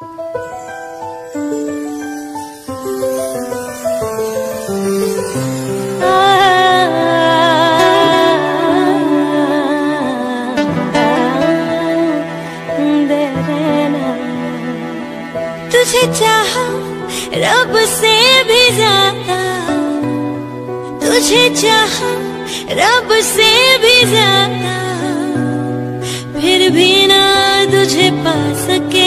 तुझे चाहा रब से भी ज्यादा, तुझे चाहा रब से भी ज्यादा, फिर भी ना तुझे पा सके।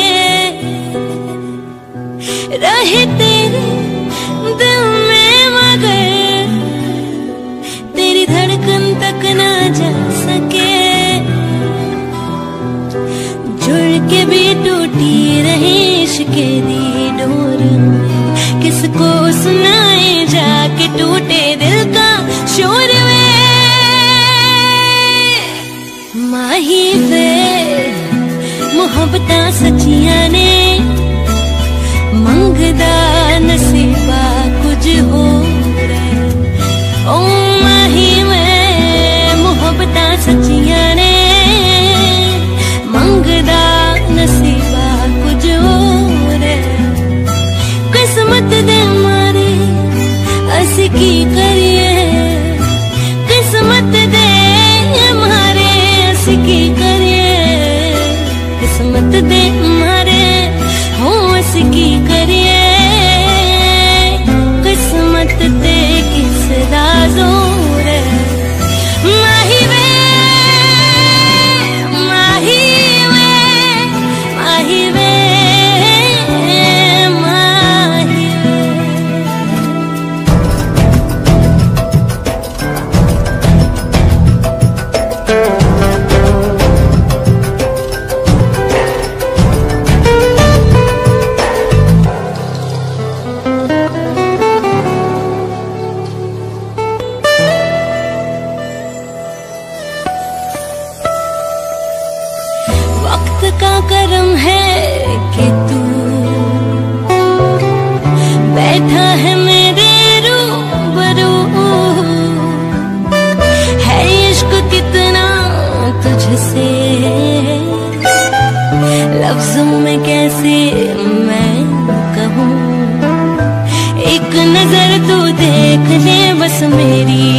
रहे तेरे दिल में मगर तेरी धड़कन तक ना जा सके। जुड़ के भी टूटी रहे इश्क़े दी डोर में, किसको सुनाए जाके टूटे दिल का शोर में। माही वे मुहब्बतां सच्चियां ने, मंगदा नसीबा कुछ हो रहे। ओ माही वे मुहब्बतां सच्चियां ने, मंगदा नसीबा कुछ हो रहे। किस्मत दे मारे असी की करिए, किस्मत दे मारे असी की करिए, किस्मत दे मारे हो असी की करिए। किस्मत दे किस दा जोर है। माही वे माही वे माही वे माही वक्त का करम है कि तू बैठा है मेरे रूबरू। है इश्क कितना तुझसे, लफ्जों में कैसे मैं कहूँ। एक नजर तू देख ले बस मेरी